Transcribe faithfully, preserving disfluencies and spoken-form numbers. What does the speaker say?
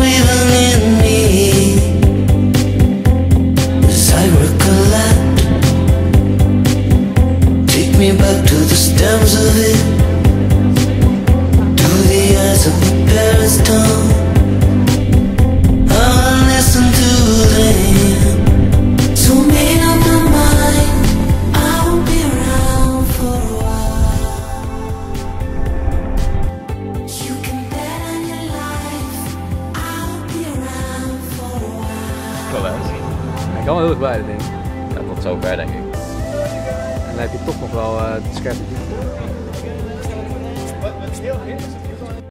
living in me as I recollect. Take me back to the stems of it, to the eyes of my parents' tongue. I'll listen to them. So made up my mind, I'll be around for a while. You can bet on your life, I'll be around for a while. Wel eens. Hij kan wel heel erg bij, denk ik. Ja, tot zover denk ik. En dan heb je toch nog wel uh, de scherpe. Wat, wat is heel hip is,